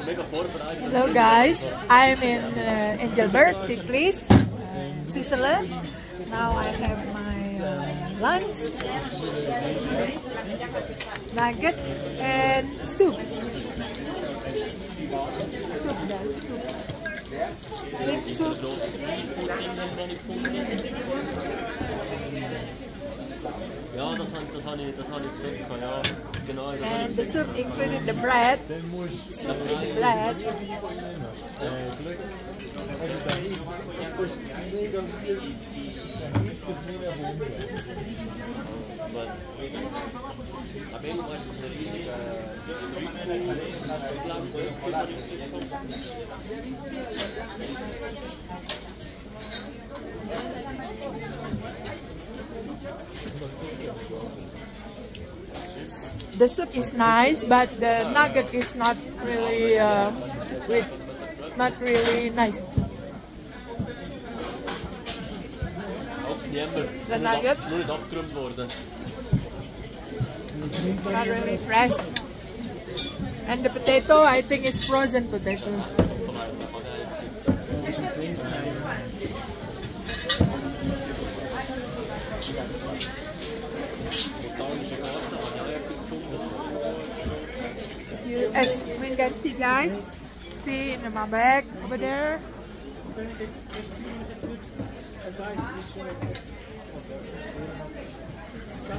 Hello guys, I'm in Engelbert, Titlis, Switzerland. Now I have my lunch, nugget and soup. Big soup. Ja, das habe ich gesagt, ja. Genau, And the soup included the bread. Soup with bread. Aber irgendwas ist eine riesige The soup is nice, but the nugget is not really nice. The nugget not really fresh, and the potato I think is frozen potato. As you can see guys, see in my bag over there.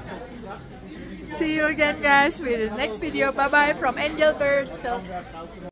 See you again guys with the next video. Bye bye from Engelbert. So